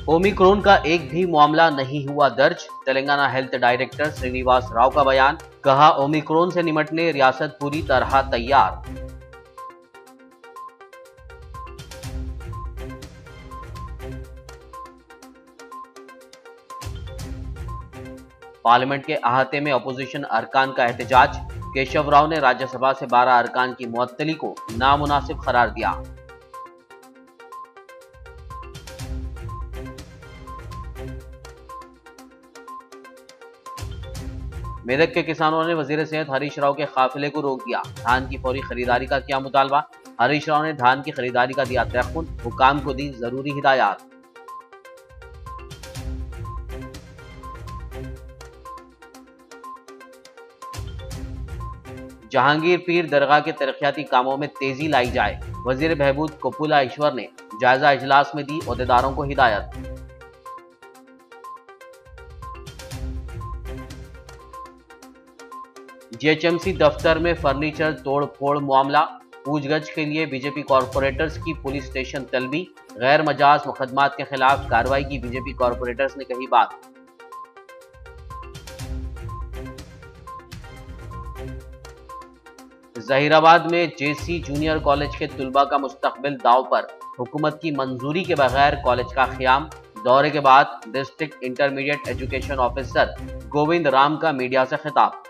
Omicron का एक भी मामला नहीं हुआ दर्ज, तेलंगाना हेल्थ डायरेक्टर श्रीनिवास राव का बयान। कहा, ओमिक्रॉन से निपटने रियासत पूरी तरह तैयार। पार्लियामेंट के अहाते में अपोजिशन अरकान का एहतजाज। केशव राव ने राज्यसभा से 12 अरकान की मुअत्तली को नामुनासिब करार दिया। मेदक के किसानों ने वजीर सेहत हरीश राव के काफिले को रोक दिया। धान की फौरी खरीदारी का किया मुतालबा। हरीश राव ने धान की खरीदारी का दिया तयक्कुन, हुकाम को दी जरूरी हिदायत। जहांगीर पीर दरगाह के तरक्याती कामों में तेजी लाई जाए, वजीर बहबूद कोपुला ईश्वर ने जायजा इजलास में दी ओहदेदारों को हिदायत। जीएचएमसी दफ्तर में फर्नीचर तोड़ फोड़ मामला। पूछगछ के लिए बीजेपी कॉरपोरेटर्स की पुलिस स्टेशन तलबी। गैर मजाज मुकदमात के खिलाफ कार्रवाई की बीजेपी कॉरपोरेटर्स ने कही बात। जहीराबाद में जेसी जूनियर कॉलेज के तुलबा का मुस्तकबिल दाव पर, हुकूमत की मंजूरी के बगैर कॉलेज का क़याम। दौरे के बाद district intermediate education officer Govind Ram का मीडिया से खिताब।